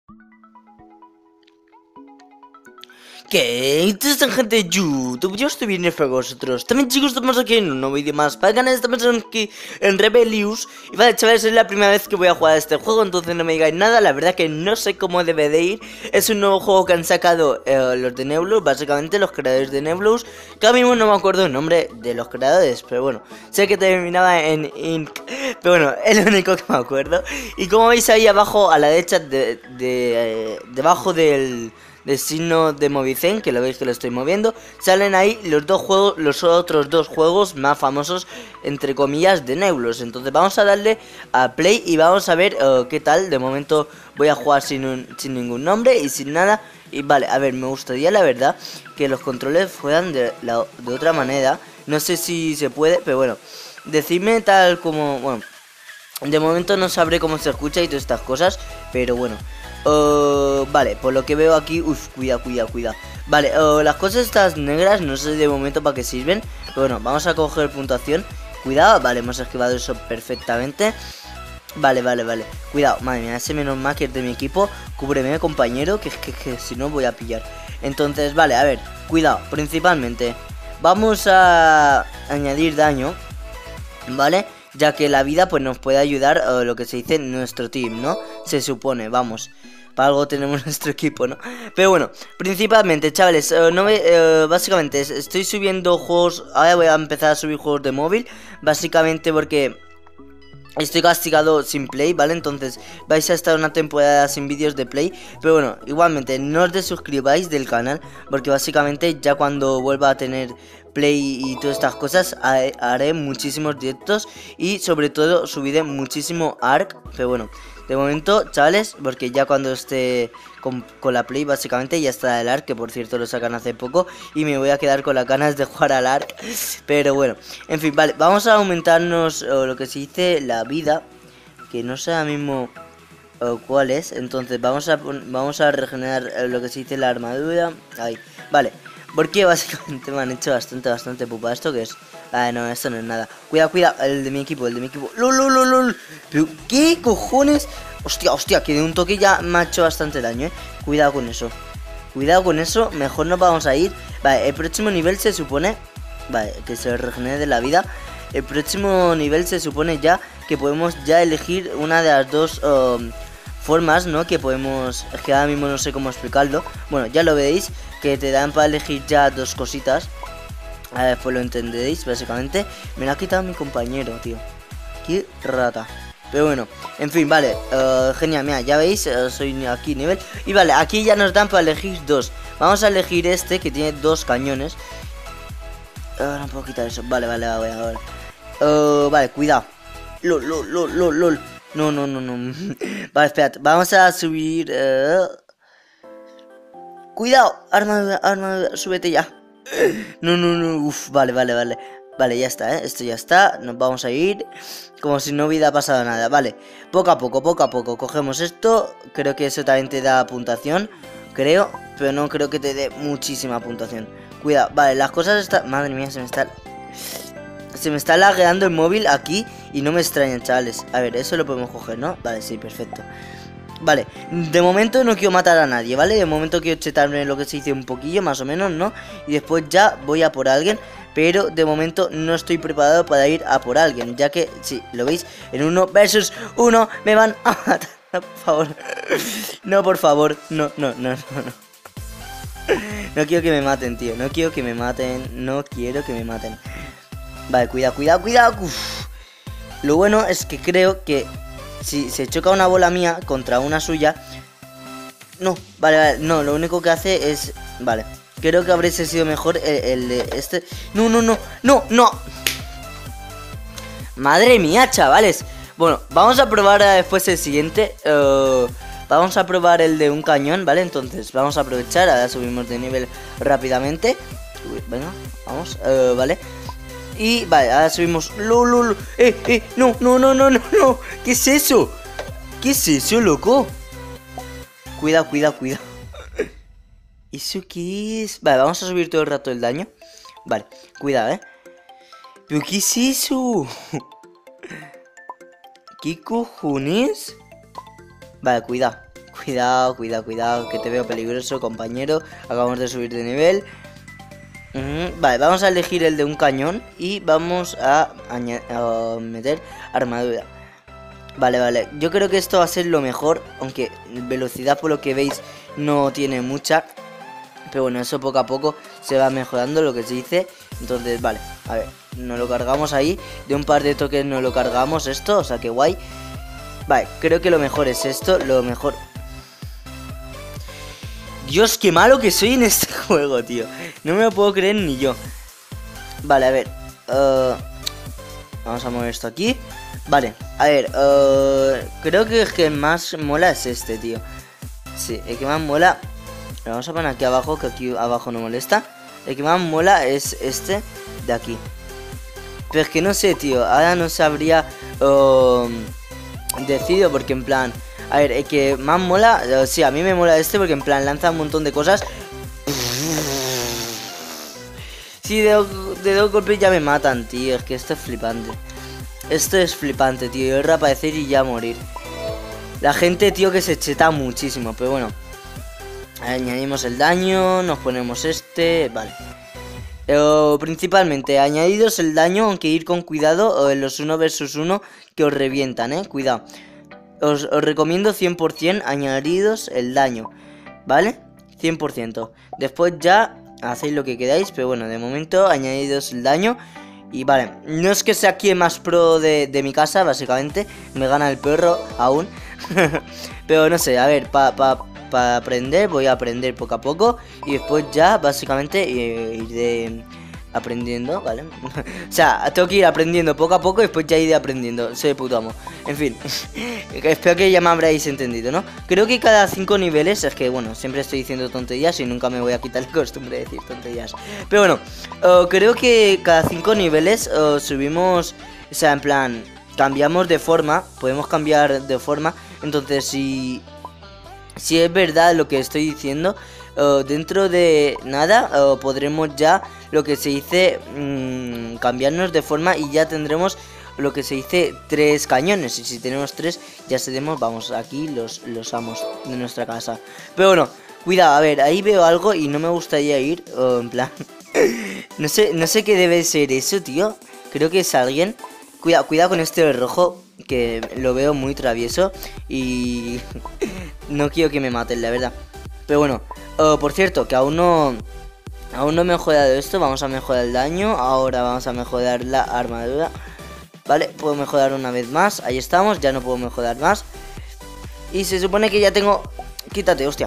¿Qué? Entonces, gente de YouTube, yo estoy bien para vosotros. También, chicos, estamos aquí en un nuevo vídeo más para el canal. Estamos aquí en Rebellious. Y vale, chavales, es la primera vez que voy a jugar a este juego, entonces no me digáis nada. La verdad que no sé cómo debe de ir. Es un nuevo juego que han sacado los de Neblus, básicamente los creadores de Neblus. Que ahora mismo no me acuerdo el nombre de los creadores, pero bueno, sé que terminaba en Inc. Pero bueno, es lo único que me acuerdo. Y como veis ahí abajo a la derecha, debajo del signo de Movicen, que lo veis que lo estoy moviendo, salen ahí los dos juegos, los otros dos juegos más famosos, entre comillas, de Neblus. Entonces vamos a darle a play y vamos a ver qué tal. De momento voy a jugar sin ningún nombre y sin nada. Y vale, a ver, me gustaría la verdad que los controles fueran de otra manera. No sé si se puede, pero bueno, decidme tal como, bueno, de momento no sabré cómo se escucha y todas estas cosas, pero bueno. Vale, por lo que veo aquí. Uf, cuidado. Vale, las cosas estas negras no sé de momento para qué sirven, pero bueno, vamos a coger puntuación. Cuidado, vale, hemos esquivado eso perfectamente. Vale. Cuidado, madre mía, ese menos mal que es de mi equipo. Cúbreme, compañero, que si no voy a pillar. Entonces, vale, a ver, cuidado, principalmente vamos a añadir daño, ¿vale? Ya que la vida pues nos puede ayudar, lo que se dice nuestro team, ¿no? Se supone, vamos. Para algo tenemos nuestro equipo, ¿no? Pero bueno, principalmente, chavales, básicamente estoy subiendo juegos. Ahora voy a empezar a subir juegos de móvil. Básicamente porque estoy castigado sin play, ¿vale? Entonces vais a estar una temporada sin vídeos de play. Pero bueno, igualmente no os desuscribáis del canal, porque básicamente ya cuando vuelva a tener play y todas estas cosas haré muchísimos directos. Y sobre todo subiré muchísimo ARK. Pero bueno, de momento, chavales, porque ya cuando esté con la play básicamente ya está el ARK, que por cierto lo sacan hace poco. Y me voy a quedar con las ganas de jugar al ARK. Pero bueno, en fin, vale, vamos a aumentarnos lo que se dice la vida, que no sé ahora mismo cuál es. Entonces vamos a regenerar lo que se dice la armadura. Ahí, vale. Porque básicamente me han hecho bastante pupa. ¿Esto qué es? Ah, no, esto no es nada. Cuidado, el de mi equipo. ¡Lol! ¿Pero qué cojones? Hostia, que de un toque ya me ha hecho bastante daño, Cuidado con eso. Mejor nos vamos a ir. Vale, el próximo nivel se supone, vale, que se regenere de la vida. El próximo nivel se supone ya que podemos ya elegir una de las dos formas, ¿no? Que podemos, es que ahora mismo no sé cómo explicarlo. Bueno, ya lo veréis, que te dan para elegir ya dos cositas. A ver, pues lo entenderéis, básicamente. Me lo ha quitado mi compañero, tío. Qué rata. Pero bueno, en fin, vale, genial, mira, ya veis, soy aquí nivel. Y vale, aquí ya nos dan para elegir dos. Vamos a elegir este, que tiene dos cañones. No puedo quitar eso, vale, voy a ver. Vale, cuidado. LOL. No. Vale, espérate, vamos a subir. Cuidado, armadura, súbete ya. No, uf, vale. Vale, ya está, esto ya está. Nos vamos a ir como si no hubiera pasado nada. Vale, poco a poco cogemos esto. Creo que eso también te da puntuación, creo, pero no creo que te dé muchísima puntuación. Cuidado, vale, las cosas están... Madre mía, se me está lagueando el móvil aquí. Y no me extrañan, chavales. A ver, eso lo podemos coger, ¿no? Vale, sí, perfecto. Vale, de momento no quiero matar a nadie, ¿vale? De momento quiero chetarme lo que se dice un poquillo, más o menos, ¿no? Y después ya voy a por alguien. Pero de momento no estoy preparado para ir a por alguien, ya que, si lo veis, en 1 versus 1 me van a matar. No, por favor. No, por favor. No. No quiero que me maten, tío. No quiero que me maten. Vale, cuidado. Uf. Lo bueno es que creo que si se choca una bola mía contra una suya... No, vale, no, lo único que hace es... Vale, creo que habría sido mejor el de este... No. Madre mía, chavales. Bueno, vamos a probar después el siguiente. Vamos a probar el de un cañón, ¿vale? Entonces vamos a aprovechar, ahora subimos de nivel rápidamente. Venga, vamos, vale. Y vale, ahora subimos. No. ¿Qué es eso? Loco? Cuidado. ¿Eso qué es? Vale, vamos a subir todo el rato el daño. Vale, cuidado, ¿Pero qué es eso? ¿Qué cojones? Vale, cuidado. Cuidado, cuidado, cuidado, que te veo peligroso, compañero. Acabamos de subir de nivel. Vale, vamos a elegir el de un cañón y vamos a meter armadura. Vale, vale, yo creo que esto va a ser lo mejor, aunque velocidad por lo que veis no tiene mucha. Pero bueno, eso poco a poco se va mejorando, lo que se dice. Entonces, vale, a ver, nos lo cargamos ahí. De un par de toques nos lo cargamos esto, o sea que guay. Vale, creo que lo mejor es esto, lo mejor... Dios, qué malo que soy en este juego, tío. No me lo puedo creer ni yo. Vale, a ver. Vamos a mover esto aquí. Vale, a ver. Creo que el que más mola es este, tío. Sí, el que más mola... Lo vamos a poner aquí abajo, que aquí abajo no molesta. El que más mola es este de aquí. Pero es que no sé, tío. Ahora no sabría decido porque en plan... A ver, el que más mola... sí, a mí me mola este porque en plan lanza un montón de cosas. Sí, de dos golpes ya me matan, tío. Es que esto es flipante. Esto es flipante, tío. Es reaparecer y ya morir. La gente, tío, que se cheta muchísimo. Pero bueno. Añadimos el daño, nos ponemos este, vale. Principalmente, añadidos el daño, aunque ir con cuidado en los 1 versus 1 que os revientan, cuidado. Os recomiendo 100% añadidos el daño, ¿vale? 100%. Después ya hacéis lo que queráis, pero bueno, de momento añadidos el daño. Y vale, no es que sea aquí el más pro de mi casa, básicamente. Me gana el perro aún. Pero no sé, a ver, para aprender, voy a aprender poco a poco. Y después ya, básicamente, iré aprendiendo, ¿vale? O sea, tengo que ir aprendiendo poco a poco y después ya iré aprendiendo. Soy de puto amo. En fin, espero que ya me habréis entendido, ¿no? Creo que cada 5 niveles, es que, bueno, siempre estoy diciendo tonterías y nunca me voy a quitar la costumbre de decir tonterías. Pero bueno, creo que cada 5 niveles subimos, o sea, en plan, cambiamos de forma, podemos cambiar de forma. Entonces, si es verdad lo que estoy diciendo, dentro de nada podremos ya lo que se dice cambiarnos de forma y ya tendremos lo que se dice 3 cañones. Y si tenemos 3 ya seremos, vamos, aquí los amos de nuestra casa. Pero bueno, cuidado, a ver, ahí veo algo y no me gustaría ir, en plan no sé qué debe ser eso, tío. Creo que es alguien. Cuidado con este rojo, que lo veo muy travieso y no quiero que me maten, la verdad. Pero bueno, por cierto, que aún no me he mejorado esto. Vamos a mejorar el daño. Ahora vamos a mejorar la armadura. Vale, puedo mejorar una vez más. Ahí estamos, ya no puedo mejorar más. Y se supone que ya tengo... Quítate, hostia.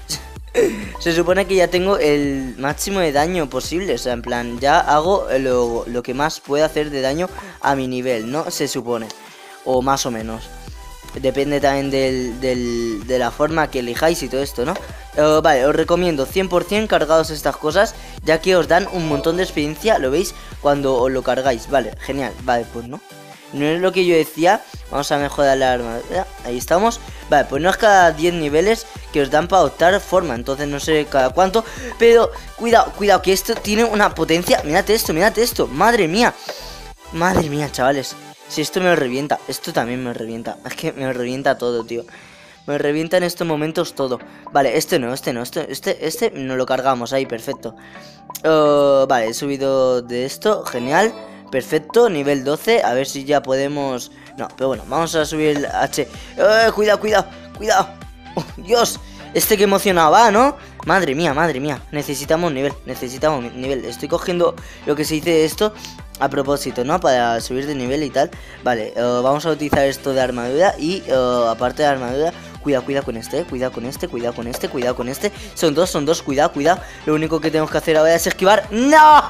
Se supone que ya tengo el máximo de daño posible. O sea, en plan, ya hago lo que más puede hacer de daño a mi nivel, ¿no? Se supone. O más o menos. Depende también de la forma que elijáis y todo esto, ¿no? Vale, os recomiendo 100% cargados estas cosas, ya que os dan un montón de experiencia, ¿lo veis? Cuando os lo cargáis, vale, genial, vale, pues no. No es lo que yo decía, vamos a mejorar la armadura, ahí estamos. Vale, pues no es cada 10 niveles que os dan para optar forma, entonces no sé cada cuánto. Pero cuidado, cuidado, que esto tiene una potencia, mirad esto, madre mía, chavales. Si esto me revienta, esto también me revienta. Es que me revienta todo, tío. Me revienta en estos momentos todo. Vale, este no no lo cargamos ahí, perfecto. Vale, he subido de esto, genial. Perfecto, nivel 12, a ver si ya podemos... No, pero bueno, vamos a subir el H. Cuidado. Oh, Dios, que emocionado va, ¿no? Madre mía, necesitamos nivel. Estoy cogiendo lo que se dice esto a propósito, ¿no? Para subir de nivel y tal. Vale, vamos a utilizar esto de armadura. Y aparte de armadura, cuidado con este, cuidado con este. Son dos, cuidado. Lo único que tenemos que hacer ahora es esquivar. ¡No!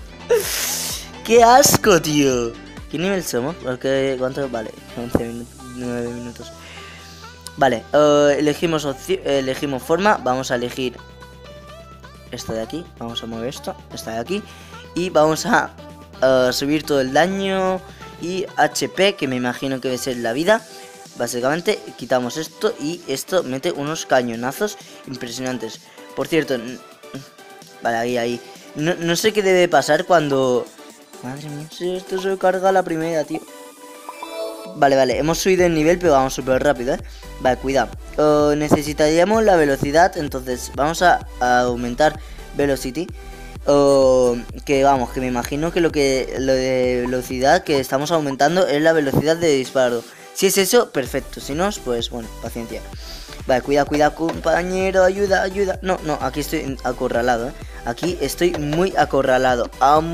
¡Qué asco, tío! ¿Qué nivel somos? Porque, ¿cuánto? Vale, 11 minutos, 9 minutos. Vale, elegimos forma. Vamos a elegir esto de aquí. Vamos a mover esta de aquí. Y vamos a subir todo el daño y HP, que me imagino que debe ser la vida. Básicamente, quitamos esto y esto mete unos cañonazos impresionantes. Por cierto, vale, ahí. No sé qué debe pasar cuando... Madre mía, si esto se carga la primera, tío. Vale, hemos subido el nivel, pero vamos súper rápido, Vale, cuidado. Necesitaríamos la velocidad, entonces vamos a aumentar velocity. Que vamos, que me imagino que lo de velocidad que estamos aumentando es la velocidad de disparo. Si es eso, perfecto. Si no, pues bueno, paciencia. Vale, cuidado, compañero, ayuda. No, aquí estoy acorralado, Aquí estoy muy acorralado.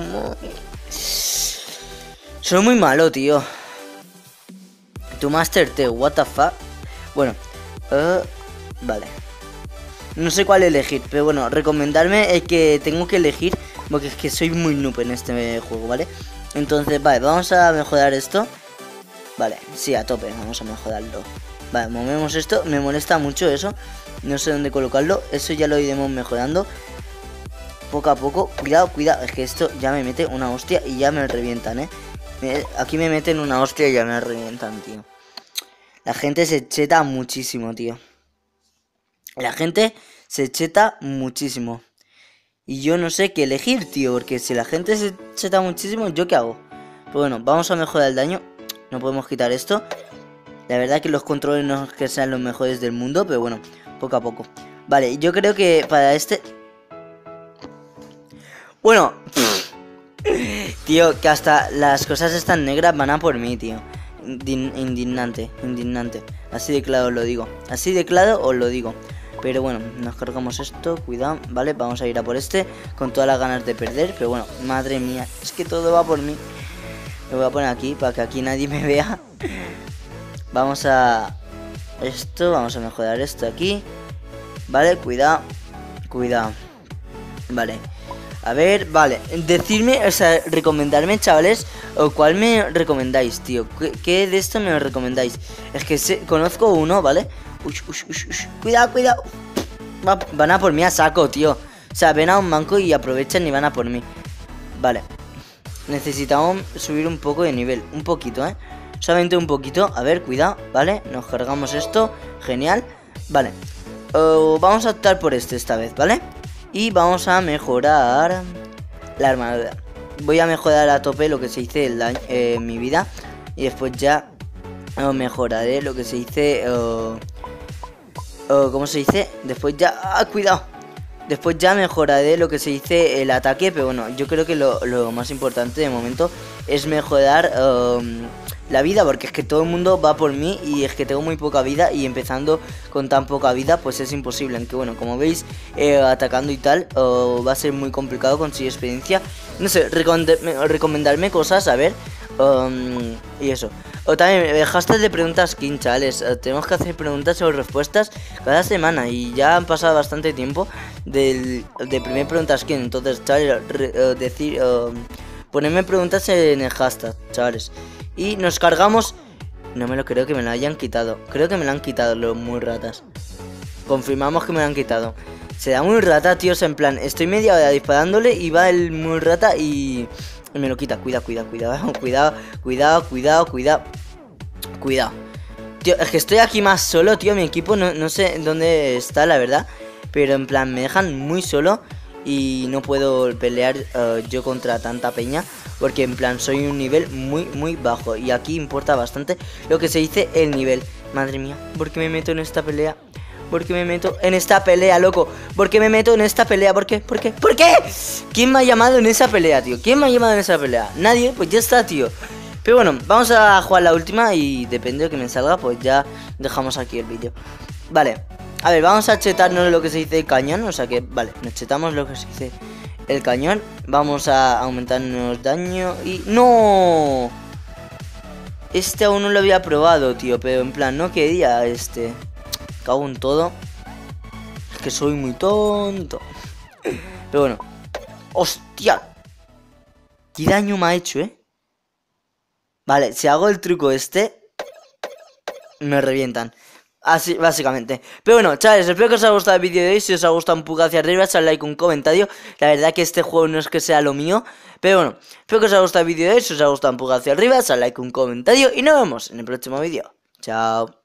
Soy muy malo, tío. Tu Master T, what the fuck. Bueno, vale. No sé cuál elegir, pero bueno, recomendarme el que tengo que elegir, porque es que soy muy noob en este juego, ¿vale? Entonces, vale, vamos a mejorar esto. Vale, sí, a tope, vamos a mejorarlo. Vale, movemos esto, me molesta mucho eso. No sé dónde colocarlo, eso ya lo iremos mejorando poco a poco. Cuidado, es que esto ya me mete una hostia y ya me revientan, Aquí me meten una hostia y ya me revientan, tío. La gente se cheta muchísimo, tío. La gente se cheta muchísimo. Y yo no sé qué elegir, tío. Porque si la gente se cheta muchísimo, ¿yo qué hago? Pues bueno, vamos a mejorar el daño. No podemos quitar esto. La verdad que los controles no es que sean los mejores del mundo. Pero bueno, poco a poco. Vale, yo creo que para este... Bueno... Tío, que hasta las cosas estas negras van a por mí, tío. Indignante. Así de claro lo digo. Así de claro os lo digo. Pero bueno, nos cargamos esto, cuidado, vale, vamos a ir a por este, con todas las ganas de perder, pero bueno, madre mía, es que todo va por mí. Lo voy a poner aquí, para que aquí nadie me vea. Vamos a... esto, vamos a mejorar esto aquí. Vale, cuidado. Vale, a ver, vale, decidme, o sea, recomendarme, chavales, o cuál me recomendáis, tío. ¿Qué de esto me recomendáis? Es que conozco uno, ¿vale? Cuidado. Van a por mí a saco, tío. O sea, ven a un manco y aprovechan y van a por mí. Vale. Necesitamos subir un poco de nivel. Un poquito, solamente un poquito. A ver, cuidado, vale. Nos cargamos esto. Genial. Vale. Vamos a optar por esta vez, ¿vale? Y vamos a mejorar la armadura. Voy a mejorar a tope lo que se dice el daño, mi vida. Y después ya mejoraré lo que se dice... ¿cómo se dice? Después ya... cuidado. Después ya mejoraré lo que se dice el ataque. Pero bueno, yo creo que lo más importante de momento es mejorar la vida. Porque es que todo el mundo va por mí y es que tengo muy poca vida. Y empezando con tan poca vida pues es imposible. Aunque bueno, como veis, atacando y tal, va a ser muy complicado conseguir experiencia. No sé, recomendarme cosas, a ver. Y eso. O también hashtag de preguntas skin, chavales. Tenemos que hacer preguntas o respuestas cada semana. Y ya han pasado bastante tiempo de primer preguntas skin. Entonces, chavales, ponerme preguntas en el hashtag, chavales. Y nos cargamos. No me lo creo que me lo hayan quitado. Creo que me lo han quitado los muy ratas. Confirmamos que me lo han quitado. Se da muy rata, tíos, en plan, estoy media hora disparándole y va el muy rata y me lo quita. Cuidado. Tío, es que estoy aquí más solo, tío. Mi equipo no sé dónde está, la verdad. Pero en plan, me dejan muy solo y no puedo pelear yo contra tanta peña. Porque en plan, soy un nivel muy bajo. Y aquí importa bastante lo que se dice el nivel. Madre mía, ¿por qué me meto en esta pelea? ¿Por qué me meto en esta pelea, loco? ¿Por qué me meto en esta pelea? ¿Por qué? ¿Quién me ha llamado en esa pelea, tío? ¿Quién me ha llamado en esa pelea? Nadie, pues ya está, tío. Pero bueno, vamos a jugar la última y depende de que me salga, pues ya dejamos aquí el vídeo. Vale, a ver, vamos a chetarnos lo que se dice el cañón. O sea que, vale, nos chetamos lo que se dice el cañón. Vamos a aumentarnos daño y... ¡No! Este aún no lo había probado, tío, pero en plan, no quería este... Cago en todo. Es que soy muy tonto. Pero bueno. ¡Hostia! ¿Qué daño me ha hecho, Vale, si hago el truco este, me revientan. Así, básicamente. Pero bueno, chavales, espero que os haya gustado el vídeo de hoy. Si os ha gustado, un poco hacia arriba, echad like, un comentario. La verdad que este juego no es que sea lo mío. Pero bueno, espero que os haya gustado el vídeo de hoy. Si os ha gustado, un poco hacia arriba, echad like, un comentario. Y nos vemos en el próximo vídeo. Chao.